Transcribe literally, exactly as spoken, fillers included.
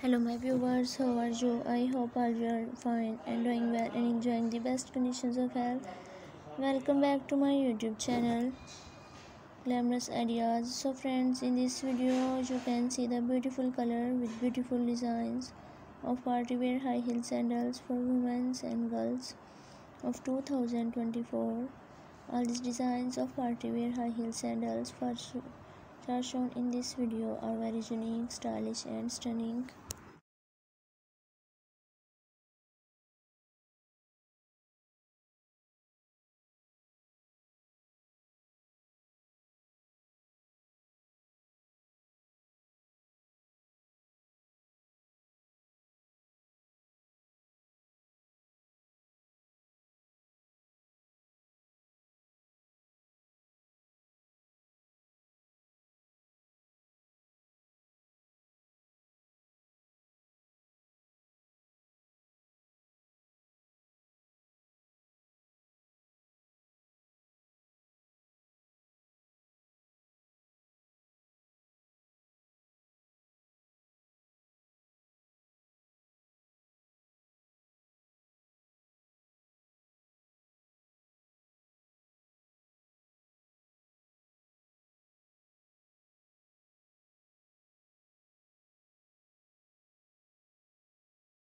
Hello my viewers, how are you? I hope all you are fine and doing well and enjoying the best conditions of health. Welcome back to my YouTube channel, Glamorous Ideas. So friends, in this video you can see the beautiful color with beautiful designs of party wear high heel sandals for women and girls of two thousand twenty-four. All these designs of party wear high heel sandals for are shown in this video are very unique, stylish and stunning.